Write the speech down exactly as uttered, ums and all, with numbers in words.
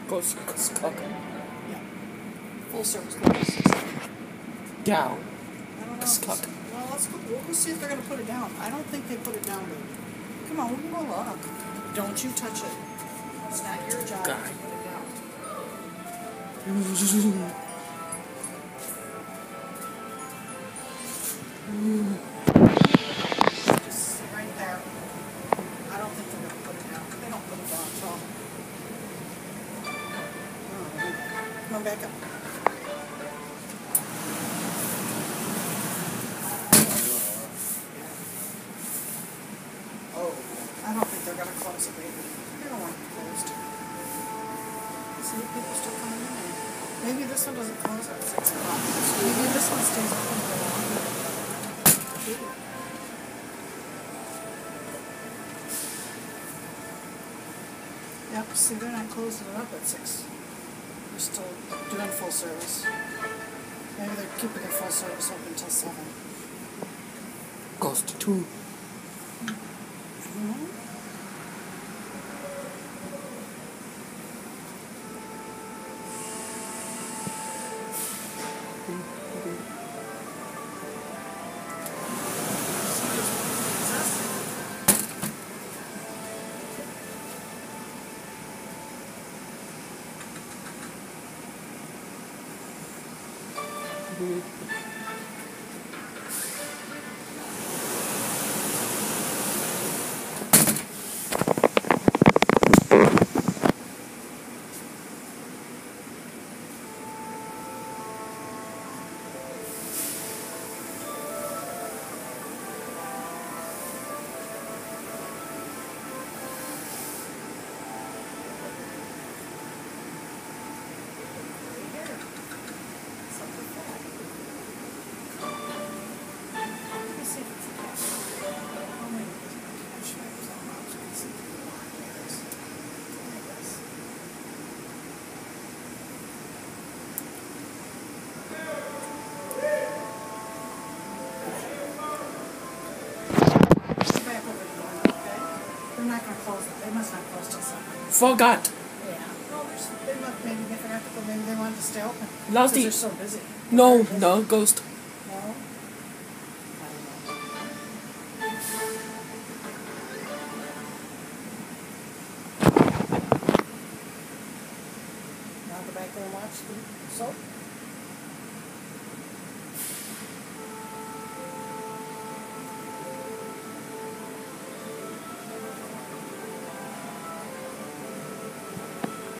Ghost Cook. Yeah. Full service closes. Down. I don't know. Cook. Well, let's go. We'll go see if they're going to put it down. I don't think they put it down, baby. Come on, we can go look. Don't you touch it. It's not your job God. to put it down. Just sit right there. I don't think they're going to put it down. They don't put it down, so. Come on, back up. Oh, I don't think they're going to close it, baby. They don't want it closed. See, people still coming in. Maybe this one doesn't close at six o'clock. Maybe this one stays open for longer. Yep, see, they're not closing it up at six. They're still doing full service. Maybe they're keeping the full service open until seven. Ghost two. Mm-hmm. Mm-hmm. They're not going to close it. They must not close till seven. Forgot. Yeah. Well, they must, maybe they forgot to put, maybe they wanted to stay open. Last Because e- they're so busy. No, They're no, busy. Ghost. No? I don't know. Now go back there and watch the soap?